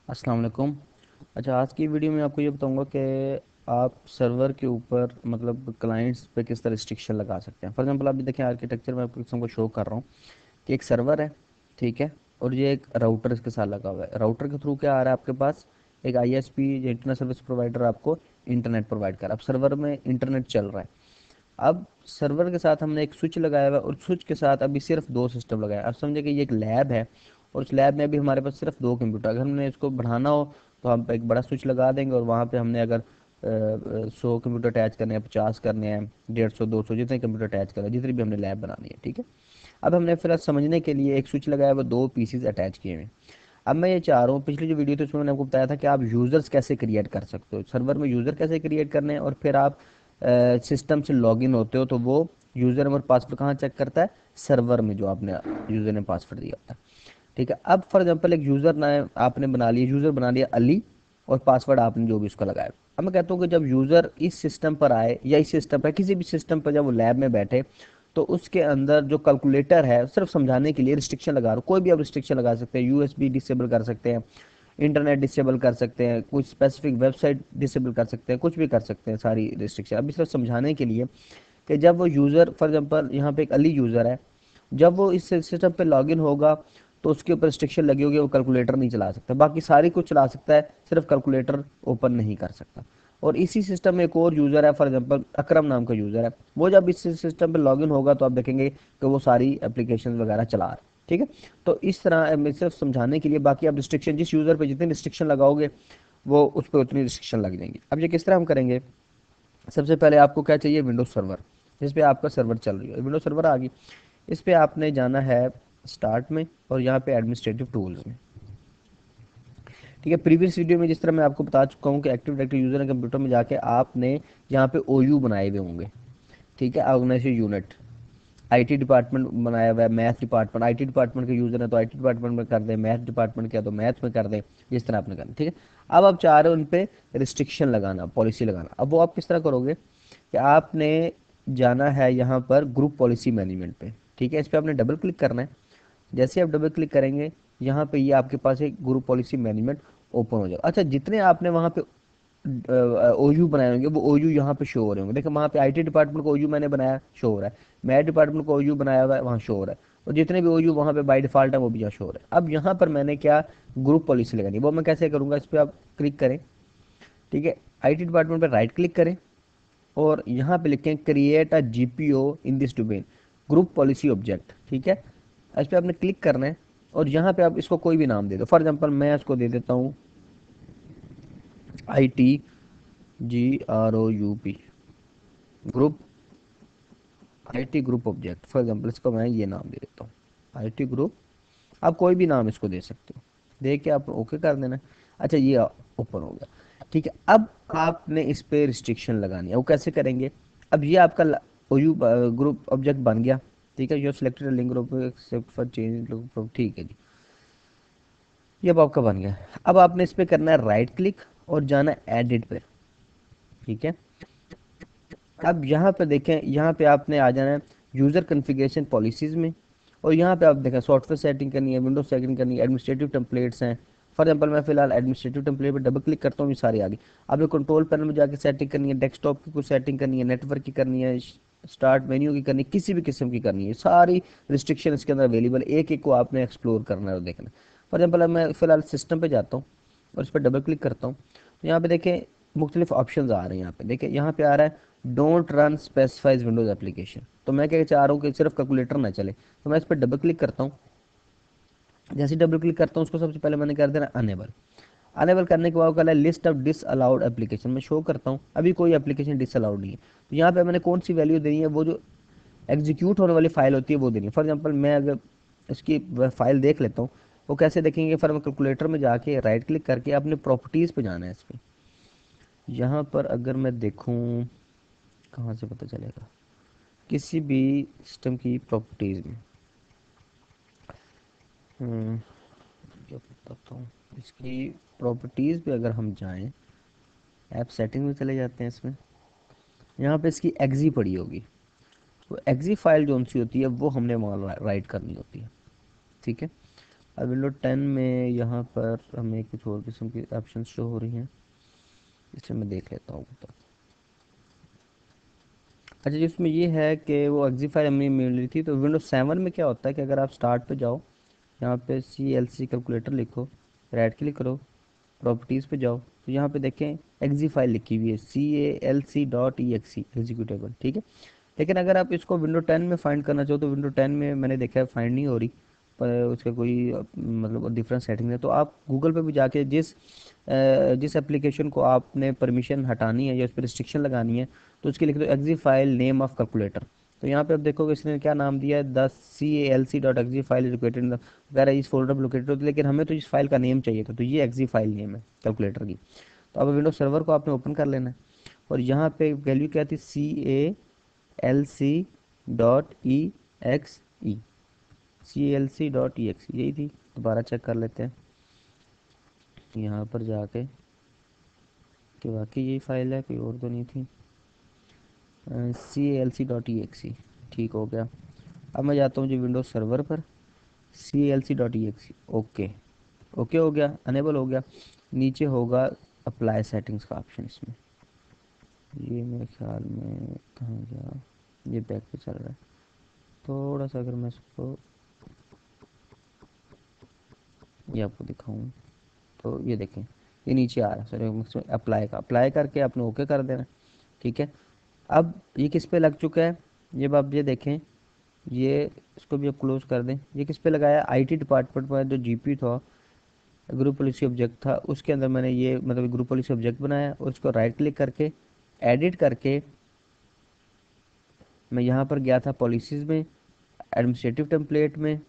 अस्सलाम वालेकुम। अच्छा, आज की वीडियो में आपको ये बताऊंगा कि आप सर्वर के ऊपर मतलब क्लाइंट्स पे किस तरह रिस्ट्रिक्शन लगा सकते हैं। फॉर एग्जांपल अभी देखें आर्किटेक्चर में आपको किस्म को शो कर रहा हूँ कि एक सर्वर है, ठीक है, और ये एक राउटर इसके साथ लगा हुआ है। राउटर के थ्रू क्या आ रहा है आपके पास, एक आईएसपी जो इंटरनेट सर्विस प्रोवाइडर आपको इंटरनेट प्रोवाइड कर रहा है। अब सर्वर में इंटरनेट चल रहा है। अब सर्वर के साथ हमने एक स्विच लगाया हुआ है और स्विच के साथ अभी सिर्फ दो सिस्टम लगाया है। अब समझे कि ये एक लैब है और उस लैब में अभी हमारे पास सिर्फ दो कंप्यूटर। अगर हमने इसको बढ़ाना हो तो हम एक बड़ा स्विच लगा देंगे और वहाँ पे हमने अगर 100 कंप्यूटर अटैच करने हैं, 50 करने हैं, 150 200 जितने कंप्यूटर अटैच करने हैं, जितनी भी हमने लैब बनानी है, ठीक है। अब हमने फिर समझने के लिए एक स्विच लगाया हुआ, दो पीसीज अटैच किए हुए हैं। अब मैं ये चाह रहा हूँ, पिछली जो वीडियो थी उसमें मैंने आपको बताया था कि आप यूज़र्स कैसे क्रिएट कर सकते हो, सर्वर में यूज़र कैसे क्रिएट करने हैं, और फिर आप सिस्टम से लॉगिन होते हो तो वो यूज़र और पासवर्ड कहाँ चेक करता है, सर्वर में, जो आपने यूज़र ने पासवर्ड दिया होता है, ठीक है। अब फॉर एग्जांपल एक यूज़र ना आपने बना लिया, यूज़र बना लिया अली, और पासवर्ड आपने जो भी उसका लगाया। अब मैं कहता हूँ कि जब यूज़र इस सिस्टम पर आए या इस सिस्टम पर किसी भी सिस्टम पर जब वो लैब में बैठे तो उसके अंदर जो कैलकुलेटर है, सिर्फ समझाने के लिए रिस्ट्रिक्शन लगा रहा हूँ, कोई भी आप रिस्ट्रिक्शन लगा सकते हैं, यूएसबी डिसेबल कर सकते हैं, इंटरनेट डिसेबल कर सकते हैं, कुछ स्पेसिफिक वेबसाइट डिसेबल कर सकते हैं, कुछ भी कर सकते हैं, सारी रिस्ट्रिक्शन अभी सिर्फ समझाने के लिए कि जब वो यूज़र फॉर एग्जांपल यहाँ पे एक अली यूज़र है, जब वो इस सिस्टम पे लॉगिन होगा तो उसके ऊपर रिस्ट्रिक्शन लगी होगी, वो कैलकुलेटर नहीं चला सकता, बाकी सारी कुछ चला सकता है, सिर्फ कैलकुलेटर ओपन नहीं कर सकता। और इसी सिस्टम में एक और यूज़र है, फॉर एग्जांपल अकरम नाम का यूज़र है, वो जब इस सिस्टम पे लॉगिन होगा तो आप देखेंगे कि वो सारी एप्लीकेशन वगैरह चला रहा है, ठीक है। तो इस तरह मैं सिर्फ समझाने के लिए, बाकी आप रिस्ट्रिक्शन जिस यूज़र पे जितनी रिस्ट्रिक्शन लगाओगे वो उस पर उतनी रिस्ट्रिक्शन लग जाएंगी। अब ये किस तरह हम करेंगे, सबसे पहले आपको क्या चाहिए, विंडोज सर्वर, जिस पे आपका सर्वर चल रही है, विंडोज सर्वर आ गई। इस पे आपने जाना है स्टार्ट में और यहाँ पे एडमिनिस्ट्रेटिव टूल्स में, ठीक है। प्रीवियस वीडियो में जिस तरह मैं आपको बता चुका हूँ कि एक्टिव डायरेक्टरी यूजर कंप्यूटर में जाके आपने यहाँ पे ओयू बनाए हुए होंगे, ठीक है, ऑर्गेनाइजेशन यूनिट। आईटी डिपार्टमेंट बनाया हुआ है, मैथ डिपार्टमेंट, आईटी डिपार्टमेंट के यूजर है तो आईटी डिपार्टमेंट में कर दें, मैथ डिपार्टमेंट का तो मैथ में कर दें, जिस तरह आपने करना, ठीक है। अब आप चाह रहे हो उन पे रिस्ट्रिक्शन लगाना, पॉलिसी लगाना। अब वो आप किस तरह करोगे कि आपने जाना है यहाँ पर ग्रुप पॉलिसी मैनेजमेंट पे, ठीक है, इस पर आपने डबल क्लिक करना है। जैसे आप डबल क्लिक करेंगे यहाँ पे ये आपके पास एक ग्रुप पॉलिसी मैनेजमेंट ओपन हो जाएगा। अच्छा, जितने आपने वहाँ पे ओयू बनाए होंगे वो ओयू यहाँ पे शो हो रहे होंगे। देखो वहाँ पे आईटी डिपार्टमेंट को ओयू मैंने बनाया, शो हो रहा है, मैथ डिपार्टमेंट को ओयू बनाया हुआ है, वहाँ शो हो रहा है, और जितने भी ओयू वहाँ पे बाय डिफॉल्ट है वो भी यहाँ शो हो रहा है। अब यहाँ पर मैंने क्या ग्रुप पॉलिसी लगानी है, वो मैं कैसे करूँगा, इस पर आप क्लिक करें, ठीक है, आईटी डिपार्टमेंट पर राइट क्लिक करें और यहाँ पे लिखें create a GPO in this domain, group policy object, ठीक है। इस पर आपने क्लिक करना है और यहाँ पे आप इसको कोई भी नाम दे दो। फॉर एग्जांपल मैं इसको दे देता हूँ I T G R O U P group, I T group object, for example इसको मैं ये नाम दे देता हूँ आई टी ग्रुप। आप कोई भी नाम इसको दे सकते हो, दे के आप ओके कर देना। अच्छा, ये ओपन हो गया, ठीक है। अब आपने इस पे रिस्ट्रिक्शन लगानी है, वो कैसे करेंगे। अब ये आपका ओयू ग्रुप ऑब्जेक्ट बन गया, ठीक है, your selected link group except for change group, ठीक है जी, ये अब आपका बन गया। अब आपने इस पे करना है राइट क्लिक और जाना है एडिट पे, ठीक है। अब यहाँ पे देखें, यहाँ पे आपने आ जाना है यूज़र कॉन्फ़िगरेशन पॉलिसीज़ में, और यहाँ पे आप देखें सॉफ्टवेयर सेटिंग करनी है, विंडोज सेटिंग करनी है, एडमिनिस्ट्रेटिव टेम्पलेट्स हैं। फॉर एग्जांपल मैं फिलहाल एडमिनिस्ट्रेटिव टेम्पलेट पे डबल क्लिक करता हूँ, ये सारी आ गई। अब ये कंट्रोल पैनल में जाके सेटिंग करनी है, डेस्कटॉप की कुछ सेटिंग करनी है, नेटवर्क की करनी है, स्टार्ट मेन्यू की करनी है, किसी भी किस्म की करनी है, सारी रिस्ट्रिक्शन इसके अंदर अवेलेबल, एक एक को आपने एक्सप्लोर करना है और देखना है। फॉर एग्जाम्पल मैं फिलहाल सिस्टम पे जाता हूँ और इस पर डबल क्लिक करता हूँ तो यहाँ पे देखें मुख्तलिफ ऑप्शन आ रहे हैं। यहाँ पे देखें, यहाँ पे आ रहा है don't run specifies windows application, तो मैं क्या चाह रहा हूँ कि सिर्फ कैलकुलेटर ना चले, तो मैं इस पर डबल क्लिक करता हूँ। जैसे डबल क्लिक करता हूँ उसको सबसे पहले मैंने कर देना अनेबल। अनेबल करने के बाद कल है list of disallowed application, मैं शो करता हूँ अभी कोई एप्लीकेशन डिस अलाउड नहीं है। तो यहाँ पे मैंने कौन सी वैल्यू देनी है, वो जो एग्जीक्यूट होने वाली फाइल होती है वो देनी है। फॉर एग्जाम्पल मैं अगर इसकी फाइल देख लेता हूँ, वो कैसे देखेंगे, फिर मैं कैलकुलेटर में जाके राइट क्लिक करके अपने प्रॉपर्टीज़ पे जाना है इस पर। यहाँ पर अगर मैं देखूँ, कहाँ से पता चलेगा, किसी भी सिस्टम की प्रॉपर्टीज़ में, हम्म, क्या बताता हूँ, इसकी प्रॉपर्टीज़ पे अगर हम जाएं, ऐप सेटिंग में चले जाते हैं इसमें, यहाँ पे इसकी एग्जी पड़ी होगी, तो एग्जी फाइल जो सी होती है वो हमने वहाँ राइट करनी होती है, ठीक है। अब विंडो 10 में यहाँ पर हमें कुछ और किस्म की ऑप्शन शो हो रही हैं, इसे मैं देख लेता हूँ तो। अच्छा, जिसमें ये है कि वो एग्जी फाइल हमें मिल रही थी, तो विंडो 7 में क्या होता है कि अगर आप स्टार्ट पे जाओ, यहाँ पे CLC कैलकुलेटर लिखो, राइट क्लिक करो, प्रॉपर्टीज़ पे जाओ, तो यहाँ पे देखें एग्जी फाइल लिखी हुई है CALC.exe एग्जीक्यूटेबल, ठीक है। लेकिन अगर आप इसको विंडो 10 में फाइंड करना चाहो तो विंडो 10 में मैंने देखा है फाइंड नहीं हो रही, पर उसका कोई मतलब डिफरेंट सेटिंग है। तो आप गूगल पे भी जाके जिस एप्लीकेशन को आपने परमिशन हटानी है या उस पर रिस्ट्रिक्शन लगानी है, तो उसके लिख दो exe file name of calculator. तो यहाँ पे आप देखोगे इसने क्या नाम दिया है, the CALC.exe file is located in the वगैरह इस फोल्डर पर लोकेटेड होती है, लेकिन हमें तो इस फाइल का नेम चाहिए था, तो ये एग्जी फाइल नेम है कैलकुलेटर की। तो अब विंडो सर्वर को आपने ओपन कर लेना है, और यहाँ पे वैल्यू क्या थी, CALC.exe, CALC.exe यही थी। दोबारा चेक कर लेते हैं यहाँ पर जाके कि वाकई यही फाइल है, कोई और तो नहीं थी। CALC.exe ठीक हो गया। अब मैं जाता हूँ जी विंडोज सर्वर पर, CALC.exe ओके, ओके हो गया, अनेबल हो गया। नीचे होगा अप्लाई सेटिंग्स का ऑप्शन, इसमें ये मेरे ख्याल में कहाँ गया, ये बैक पे चल रहा है। थोड़ा सा अगर मैं इसको ये आपको दिखाऊं, तो ये देखें ये नीचे आ रहा है, सर अप्लाई का, अप्लाई करके आपने ओके कर देना, ठीक है। अब ये किस पे लग चुका है, जब आप ये देखें, ये इसको भी आप क्लोज कर दें, ये किस पे लगाया, IT डिपार्टमेंट में जो GP था, ग्रुप पॉलिसी ऑब्जेक्ट था, उसके अंदर मैंने ये मतलब ग्रुप पॉलिसी ऑब्जेक्ट बनाया और उसको राइट क्लिक करके एडिट करके मैं यहाँ पर गया था पॉलिसीज़ में, एडमिनिस्ट्रेटिव टेम्पलेट में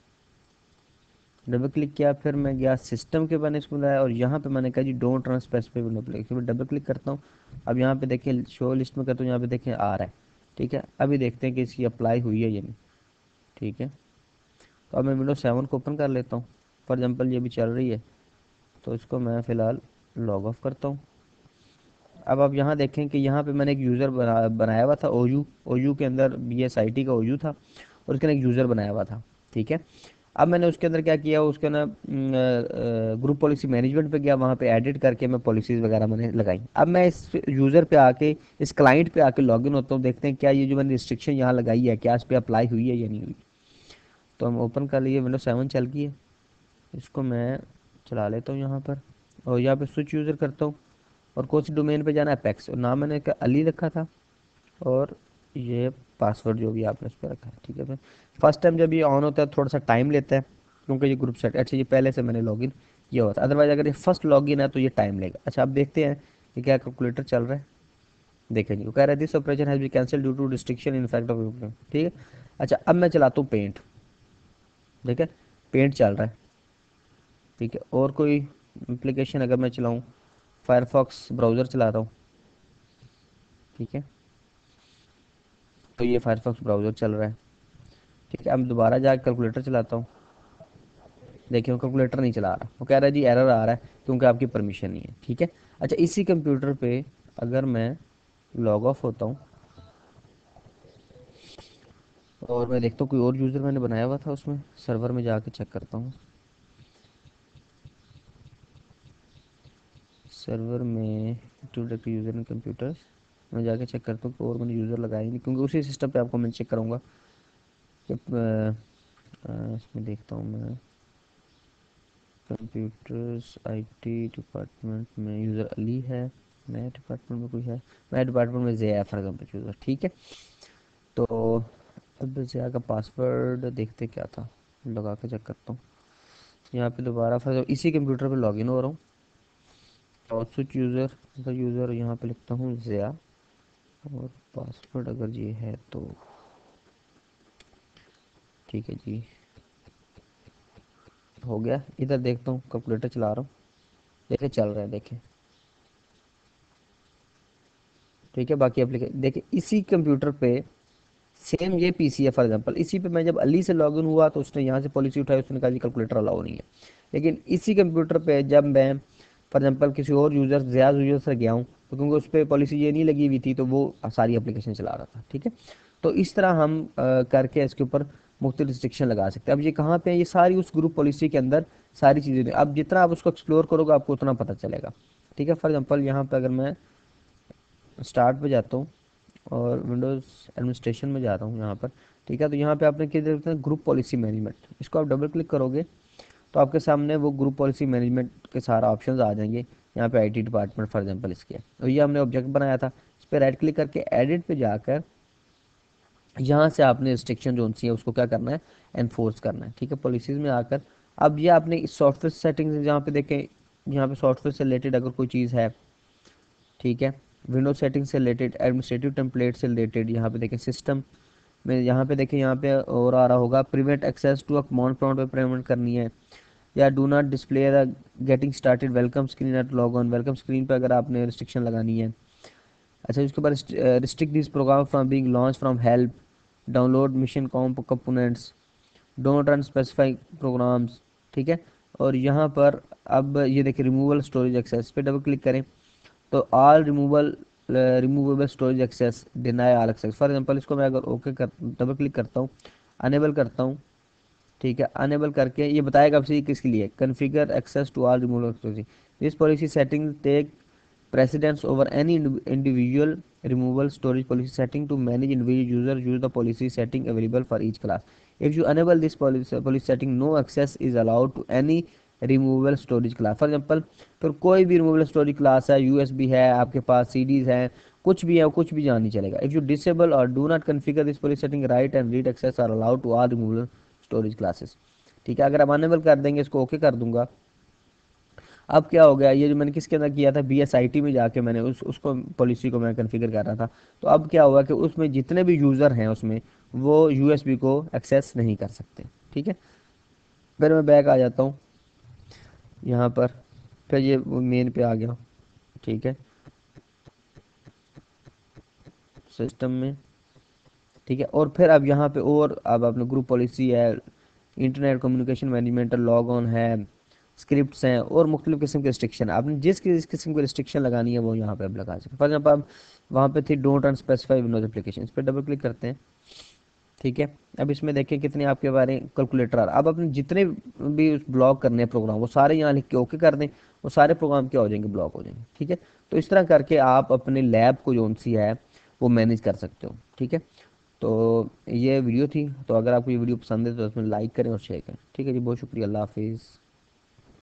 डबल क्लिक किया, फिर मैं गया सिस्टम के मैंने इसको लाया, और यहाँ पे मैंने कहा जी don't run specific window play, फिर डबल क्लिक करता हूँ। अब यहाँ पे देखिए शो लिस्ट में करता हूँ, यहाँ पे देखिए आ रहा है, ठीक है। अभी देखते हैं कि इसकी अप्लाई हुई है या नहीं, ठीक है। तो अब मैं विंडो 7 को ओपन कर लेता हूँ, फॉर एग्जाम्पल ये भी चल रही है, तो इसको मैं फ़िलहाल लॉग ऑफ करता हूँ। अब आप यहाँ देखें कि यहाँ पे मैंने एक यूज़र बनाया हुआ था, OU के अंदर BSIT का OU था, और उसके अंदर एक यूज़र बनाया हुआ था, ठीक है। अब मैंने उसके अंदर क्या किया, उसके ना ग्रुप पॉलिसी मैनेजमेंट पे गया, वहाँ पे एडिट करके मैं पॉलिसीज़ वगैरह मैंने लगाई। अब मैं इस यूज़र पे आके, इस क्लाइंट पे आके लॉगिन होता हूँ, देखते हैं क्या ये जो मैंने रिस्ट्रिक्शन यहाँ लगाई है क्या इस पर अप्लाई हुई है या नहीं हुई। तो हम ओपन कर लिए, विंडो 7 चल गई है, इसको मैं चला लेता हूँ यहाँ पर, और यहाँ पे स्विच यूज़र करता हूँ, और कौन सी डोमेन पे जाना है, अपेक्स, और नाम मैंने क्या अली रखा था, और ये पासवर्ड जो भी आपने उस पर रखा है, ठीक है। फिर फर्स्ट टाइम जब ये ऑन होता है थोड़ा सा टाइम लेता है, क्योंकि ये ग्रुप सेट, अच्छा ये पहले से मैंने लॉगिन किया हुआ था, अदरवाइज अगर ये फर्स्ट लॉगिन है तो ये टाइम लेगा। अच्छा, अब देखते हैं कि क्या कैलकुलेटर चल रहा है, देखें जी, वो कह रहा है this operation has been cancelled due to restriction in fact of, ठीक है। अच्छा, अब मैं चलाता हूँ पेंट, ठीक है, पेंट चल रहा है, ठीक है। और कोई एप्लीकेशन अगर मैं चलाऊँ, फायरफॉक्स ब्राउज़र चला रहा हूँ, ठीक है, तो ये फायरफॉक्स ब्राउज़र चल रहा है, ठीक है। अब दोबारा जाकर कैलकुलेटर चलाता हूँ, देखिए वो कैलकुलेटर नहीं चला रहा, वो कह रहा है जी एरर आ रहा है क्योंकि आपकी परमिशन नहीं है, ठीक है। अच्छा, इसी कंप्यूटर पे अगर मैं लॉग ऑफ होता हूँ और मैं देखता हूँ कोई और यूज़र मैंने बनाया हुआ था उसमें, सर्वर में जाके चेक करता हूँ, सर्वर में to direct user and computers, मैं जाके चेक करता हूँ कि और मैंने यूज़र लगाए नहीं, क्योंकि उसी सिस्टम पे आपको मैं चेक करूँगा कि इसमें देखता हूँ मैं कंप्यूटर्स IT डिपार्टमेंट में यूज़र अली है, नया डिपार्टमेंट में कोई है, नया डिपार्टमेंट में ज़िया फॉर एग्जाम्पल यूज़र, ठीक है। तो अब ज़िया का पासवर्ड देखते क्या था, लगा के चेक करता हूँ, यहाँ पे दोबारा फिर इसी कंप्यूटर पे लॉगिन हो रहा हूँ, और स्विच यूज़र, अगर यूज़र यहाँ पे लिखता हूँ ज़िया, और पासवर्ड अगर ये है तो ठीक है जी, हो गया। इधर देखता हूँ, कैलकुलेटर चला रहा हूँ, देखे चल रहा है, देखें, ठीक है। बाकी एप्लीकेशन देखिए, इसी कंप्यूटर पे सेम ये PC है फॉर एग्जांपल, इसी पे मैं जब अली से लॉगिन हुआ तो उसने यहाँ से पॉलिसी उठाई, उसने कहा जी कैलकुलेटर अलाउ नहीं है। लेकिन इसी कंप्यूटर पे जब मैं फॉर एग्जांपल किसी और यूज़र ज़्यादा यूज़र से गया हूँ, तो क्योंकि उस पर पॉलिसी ये नहीं लगी हुई थी, तो वो सारी एप्लीकेशन चला रहा था, ठीक है। तो इस तरह हम करके इसके ऊपर मुख्तलिफ रिस्ट्रिक्शन लगा सकते हैं। अब ये कहाँ पे है, ये सारी उस ग्रुप पॉलिसी के अंदर सारी चीज़ें। अब जितना आप उसको एक्सप्लोर करोगे आपको उतना पता चलेगा। ठीक है, फॉर एग्जांपल यहाँ पे अगर मैं स्टार्ट पे जाता हूँ और विंडोज़ एडमिनिस्ट्रेशन में जाता हूँ यहाँ पर, ठीक है, तो यहाँ पे आपने क्या देखते हैं, ग्रुप पॉलिसी मैनेजमेंट, इसको आप डबल क्लिक करोगे तो आपके सामने वो ग्रुप पॉलिसी मैनेजमेंट के सारा ऑप्शंस आ जाएंगे। यहाँ पे आईटी डिपार्टमेंट फॉर एग्जांपल इसके, तो ये हमने ऑब्जेक्ट बनाया था, इस पर राइट क्लिक करके एडिट पे जाकर यहाँ से आपने रिस्ट्रिक्शन जो सी है उसको क्या करना है, एनफोर्स करना है। ठीक है, पॉलिसीज़ में आकर अब ये आपने इस सॉफ्टवेयर सेटिंग्स जहाँ पे देखें, यहाँ पे सॉफ्टवेयर से रिलेटेड अगर कोई चीज़ है, ठीक है, विंडोज सेटिंग से रिलेटेड, एडमिनिस्ट्रेटिव टेम्पलेट से रिलेटेड, यहाँ पे देखें सिस्टम में, यहाँ पे देखें, यहाँ पे और आ रहा होगा prevent access to a command prompt पे प्रिवेंट करनी है, या do not display the getting started welcome screen at log on, welcome screen पे अगर आपने रिस्ट्रिक्शन लगानी है। अच्छा, उसके बाद restrict this program from being launched from help, download mission components, don't run specified programs. ठीक है, और यहाँ पर अब ये देखिए रिमूवल स्टोरेज एक्सेस पे डबल क्लिक करें तो all removable storage access, deny all access. For example इसको मैं अगर ओके कर डबल क्लिक करता हूँ, अनेबल करता हूँ, ठीक है, अनेबल करके ये बताएगा आपसे ये किसके लिए, configure access to all removal storage, this policy setting take precedence over any individual removal storage policy setting to manage individual user use the policy setting available for each class. If you enable this policy setting, no access is allowed to any removable storage class. For example, फिर कोई भी removable storage class है, USB है आपके पास, CDs हैं, कुछ भी है, कुछ भी जान नहीं चलेगा। If you disable or do not configure this policy setting, write and read access are allowed to all removable storage classes. ठीक है, अगर आप अनेबल कर देंगे, इसको ओके कर दूंगा, अब क्या हो गया, ये जो मैंने किसके अंदर किया था, BSIT में जाके मैंने उसको पॉलिसी को मैं कॉन्फ़िगर कर रहा था, तो अब क्या हुआ कि उसमें जितने भी यूज़र हैं उसमें वो USB को एक्सेस नहीं कर सकते। ठीक है, फिर मैं बैक आ जाता हूँ यहाँ पर, फिर ये मेन पे आ गया। ठीक है, सिस्टम में, ठीक है, और फिर अब यहाँ पे और अब अपने ग्रुप पॉलिसी है, internet communication management, log on है, स्क्रिप्ट्स हैं, और मुख्तलिफ किस्म के रिस्ट्रिक्शन। आपने जिस किस्म की रिस्ट्रिक्शन लगानी है वो यहाँ पे आप लगा सकते हैं। फॉर एग्जाम्पल आप वहाँ पे थी don't run specify windows application, इस पर डबल क्लिक करते हैं। ठीक है, अब इसमें देखिए कितने आपके बारे कैलकुलेटर आ रहा है। अब अपने जितने भी ब्लॉक करने हैं प्रोग्राम वो सारे यहाँ लिख के ओके कर दें, वो सारे प्रोग्राम क्या हो जाएंगे, ब्लॉक हो जाएंगे। ठीक है, तो इस तरह करके आप अपने लैब को जो सी है वो मैनेज कर सकते हो। ठीक है, तो ये वीडियो थी, तो अगर आपको ये वीडियो पसंद है तो उसमें लाइक करें और शेयर करें। ठीक है जी, बहुत शुक्रिया, अल्लाह हाफिज़।